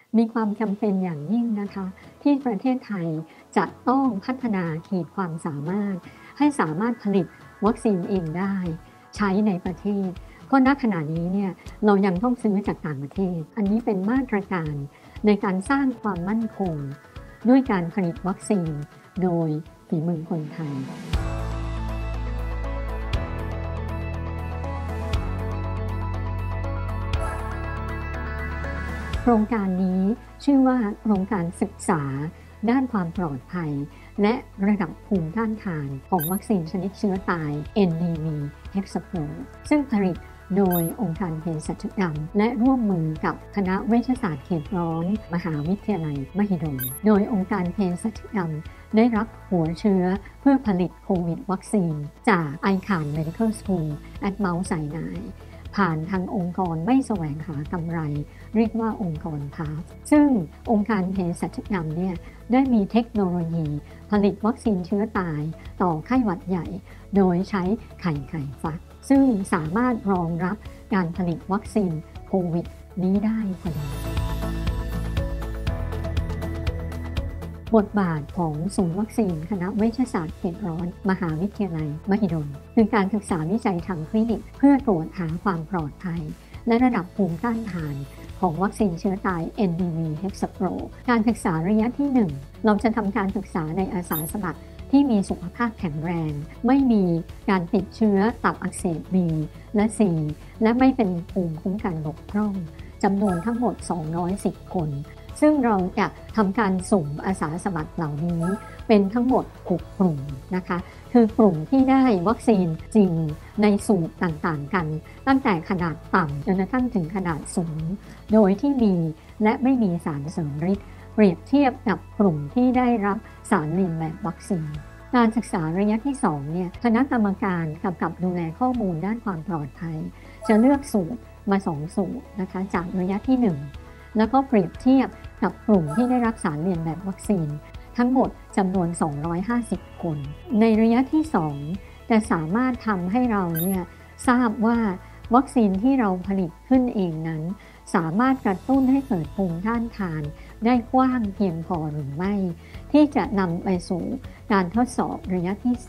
มีความจำเป็นอย่างยิ่งนะคะที่ประเทศไทยจะต้องพัฒนาขีดความสามารถให้สามารถผลิตวัคซีนเองได้ใช้ในประเทศเพราะณขณะนี้เนี่ยเรายังต้องซื้อจากต่างประเทศอันนี้เป็นมาตรการในการสร้างความมั่นคงด้วยการผลิตวัคซีนโดยฝีมือคนไทยโครงการนี้ชื่อว่าโครงการศึกษาด้านความปลอดภัยและระดับภูมิต้านทานของวัคซีนชนิดเชื้อตาย NDV Hexapro ซึ่งผลิตโดยองค์การเภสัชกรรมและร่วมมือกับคณะเวชศาสตร์เขตร้อนมหาวิทยาลัยมหิดลโดยองค์การเภสัชกรรมได้รับหัวเชื้อเพื่อผลิตโควิดวัคซีนจาก ICAN Medical School at Mount Sinai ผ่านทางองค์กรไม่แสวงหากำไรเรียกว่าองค์กรพาสซึ่งองค์การเภสัชกรรมเนี่ยได้มีเทคโนโลยีผลิตวัคซีนเชื้อตายต่อไข้หวัดใหญ่โดยใช้ไข่ฟักซึ่งสามารถรองรับการผลิตวัคซีนโควิดนี้ได้พอดีบทบาทของศูนย์วัคซีนคณะเวชศาสตร์เขตร้อนมหาวิทยาลัยมหิดลคือการศึกษาวิจัยทางคลินิกเพื่อตรวจหาความปลอดภัยและระดับภูมิต้านทานของวัคซีนเชื้อตาย NDV Hexapro การศึกษาระยะที่ 1 เราจะทำการศึกษาในอาสาสมัครที่มีสุขภาพแข็งแรงไม่มีการติดเชื้อตับอักเสบ B และ C และไม่เป็นภูมิคุ้มกันบกพร่องจำนวนทั้งหมด210คนซึ่งเราจะทำการสุ่มอาสาสมัครเหล่านี้เป็นทั้งหมด6กลุ่มนะคะคือกลุ่มที่ได้วัคซีนจริงในสูตรต่างๆกันตั้งแต่ขนาดต่ำจนกระทั่งถึงขนาดสูงโดยที่มีและไม่มีสารเสริมฤทธิ์เปรียบเทียบกับกลุ่มที่ได้รับสารเลียนแบบวัคซีนการศึกษาระยะที่2เนี่ยคณะกรรมการกำกับดูแลข้อมูลด้านความปลอดภัยจะเลือกสูตรมา2สูตรนะคะจากระยะที่1แล้วก็เปรียบเทียบกับกลุ่มที่ได้รับสารเลียนแบบวัคซีนทั้งหมดจำนวน250คนในระยะที่2จะสามารถทำให้เราเนี่ยทราบว่าวัคซีนที่เราผลิตขึ้นเองนั้นสามารถกระตุ้นให้เกิดภูมิต้านทานได้กว้างเพียงพอหรือไม่ที่จะนำไปสู่การทดสอบระยะที่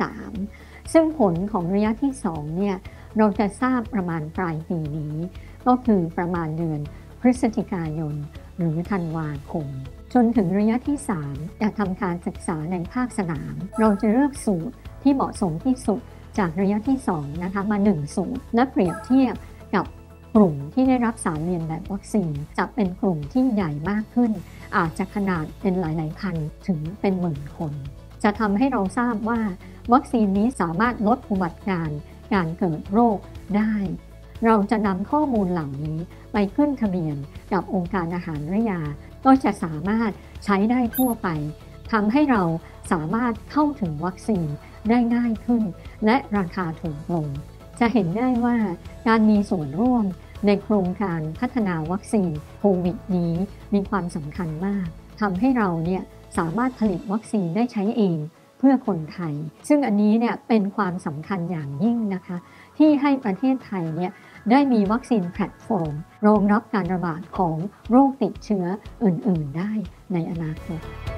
3ซึ่งผลของระยะที่2เนี่ยเราจะทราบประมาณปลายปีนี้ก็คือประมาณเดือนพฤศจิกายนหรือธันวาคมจนถึงระยะที่3จะทำการศึกษาในภาคสนามเราจะเลือกสูตรที่เหมาะสมที่สุดจากระยะที่2นะคะมา1สูตรและเปรียบเทียบกับกลุ่มที่ได้รับสารเลียนแบบวัคซีนจะเป็นกลุ่มที่ใหญ่มากขึ้นอาจจะขนาดเป็นหลายๆพันถึงเป็นหมื่นคนจะทำให้เราทราบว่าวัคซีนนี้สามารถลดอุบัติการเกิดโรคได้เราจะนำข้อมูลเหล่านี้ไปขึ้นทะเบียนกับองค์การอาหารและยาก็จะสามารถใช้ได้ทั่วไปทำให้เราสามารถเข้าถึงวัคซีนได้ง่ายขึ้นและราคาถูกลงจะเห็นได้ว่าการมีส่วนร่วมในโครงการพัฒนาวัคซีนโควิดนี้มีความสำคัญมากทำให้เราเนี่ยสามารถผลิตวัคซีนได้ใช้เองเพื่อคนไทยซึ่งอันนี้เนี่ยเป็นความสำคัญอย่างยิ่งนะคะที่ให้ประเทศไทยเนี่ยได้มีวัคซีนแพลตฟอร์มรองรับการระบาดของโรคติดเชื้ออื่นๆได้ในอนาคต